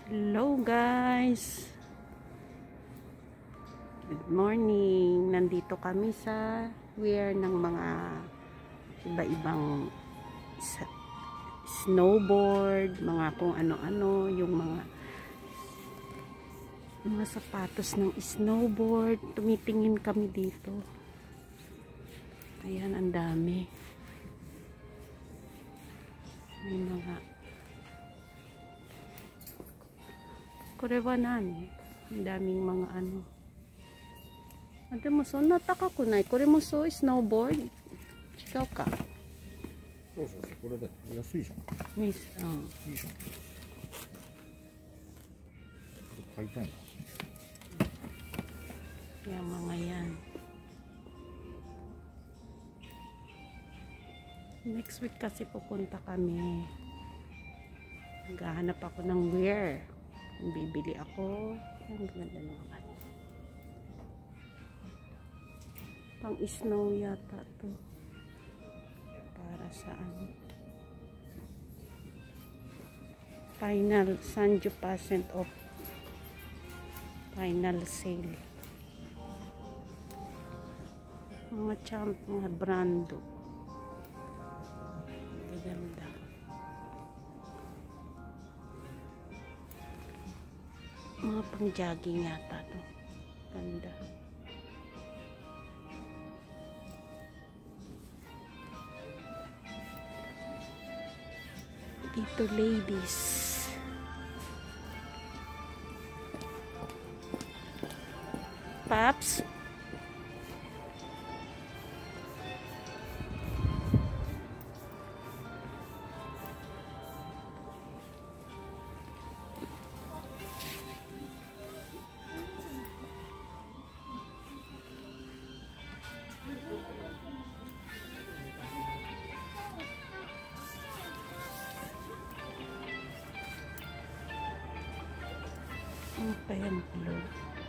Hello guys, good morning. Nandito kami sa wear ng mga iba-ibang snowboard, mga kung ano-ano, yung mga sapatos ng snowboard. Tumitingin kami dito. Ayan, ang dami. May mga kurewa nani. Ang daming mga ano. Ate mo so nataka ko na. Kore mo so snowboard. Chikaw ka. そうそうそう、これで安いじゃん。 Miss, いいじゃん。買いたいな。 yung mga yan. Next week kasi pupunta kami. Naghahanap ako ng wear. Bibili ako. Ang ganda naman. Pang snow yata to. Para saan? Final Sanjo percent off. Final sale. Mga champ, mga brando. Ganda. Mga pang jogging yata to. Ganda. Dito ladies. Paps. Ano pa yan? Blue.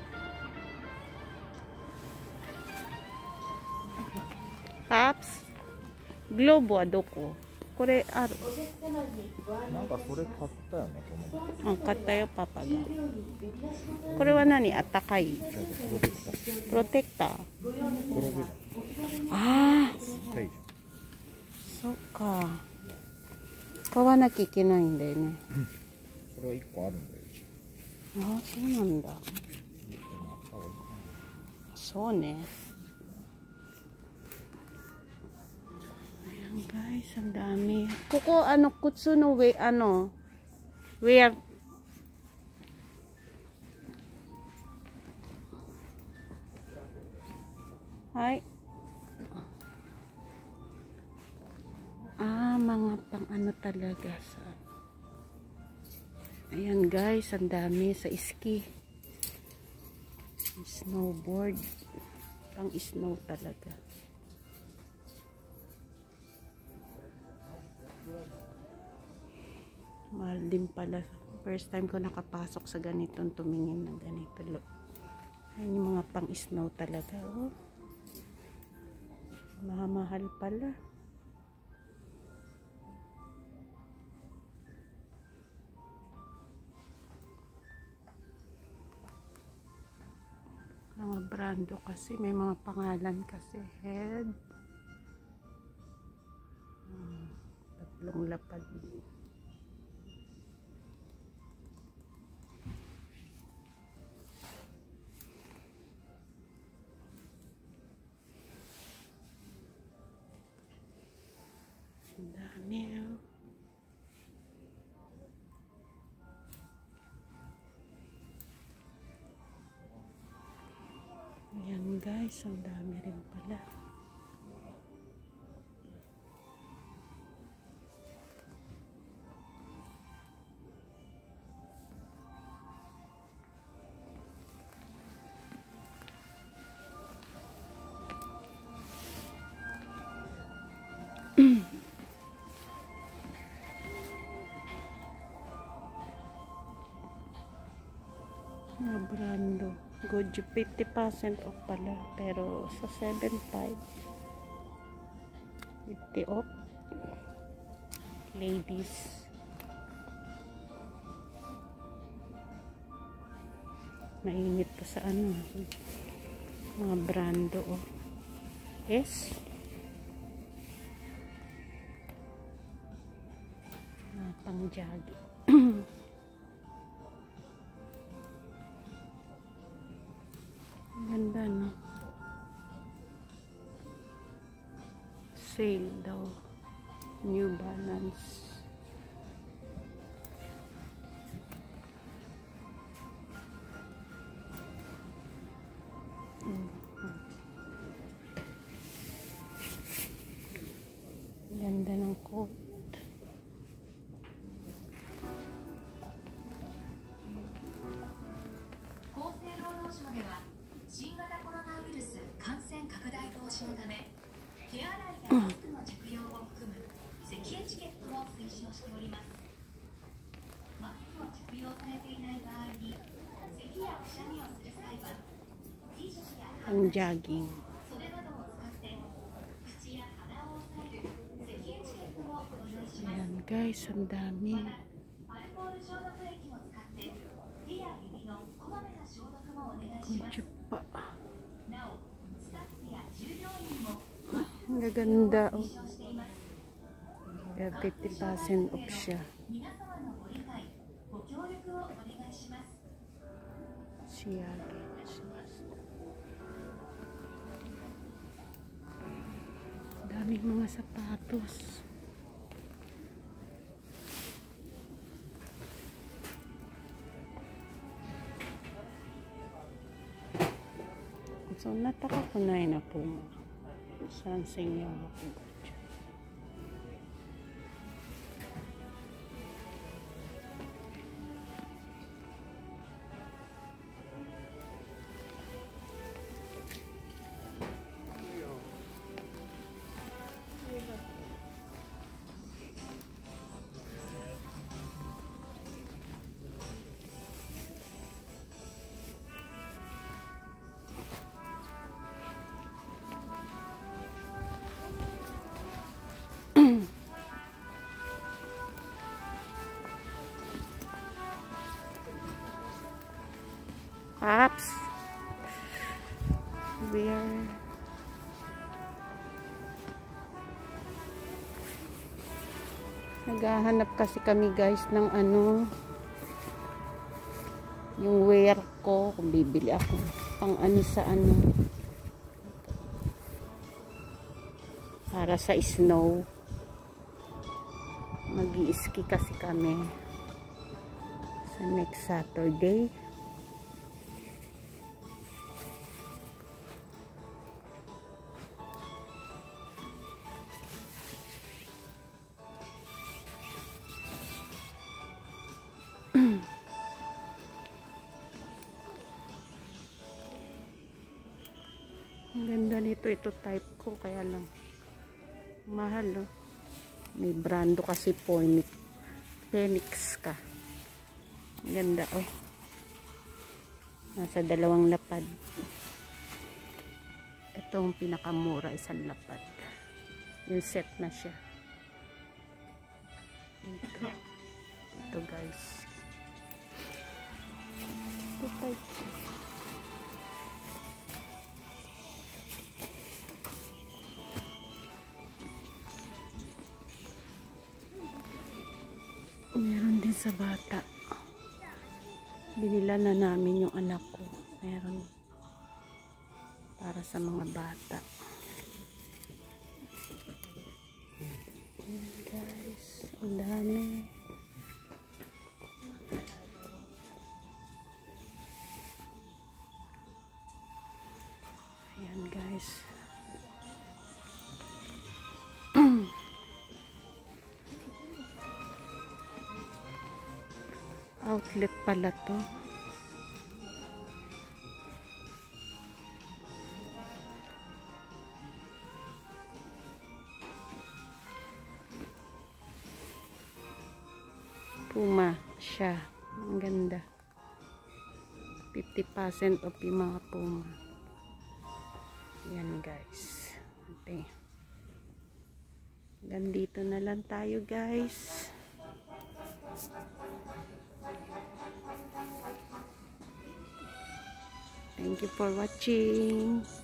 Paps. Globo adoko. Kore aru. なんかそれ買ったよね、この。 買ったよパパが。これは何？あったかい。プロテクター。 これで。 ああ。 はい。 そっか。買わなきゃいけないんだよね。 これは1個あるんだよ。 ああ、そうなんだ。そうね。Ayan guys, ang dami. Kuko, kutsu no we, where, ay, mga pang talaga sa, ayan guys, ang dami sa ski, snowboard, pang snow talaga. Mahal din pala. First time ko nakapasok sa ganitong tumingin ng ganito. Ayan yung mga pang snow talaga. Oh. Mahal pala. Mga brando kasi. May mga pangalan kasi. Head. Tatlong lapad. Dami. Ayan guys, ang dami rin pala. Mga brando. Good, 50% off pala. Pero sa 7.5 50 off. Ladies. Mainit po sa ano. Mga brando. Oh. Yes. Pang jogging. Ganda, no? Sale daw. New Balance. Ganda ng coat. Ang jogging. Ayan guys, ang dami. Kutsyo pa. Ang gaganda. Oh. Kaya 50% off siya. Siya. Daming mga sapatos. So, nataka ko na yun na po mo. Saan sa inyo ako? Apps. Where? Naghahanap kasi kami guys ng ano, yung wear ko, kung bibili ako pang ano sa ano, para sa snow. Mag-i-ski kasi kami sa next Saturday. Ang ganda nito, ito type ko, kaya lang mahal, oh. May brando kasi Phoenix ka. Ang ganda, oh. Nasa 2 lapad. Itong pinakamura, 1 lapad. Yung set na siya. Ito guys. Ito type ko. Meron din sa bata. Binila na namin yung anak ko. Meron para sa mga bata. Ayan guys, ang dami. Ayan guys. Outlet pala to. Puma siya. Ang ganda. 50% off yung mga Puma. Yan guys. Okay. Gandito na lang tayo guys. Thank you for watching.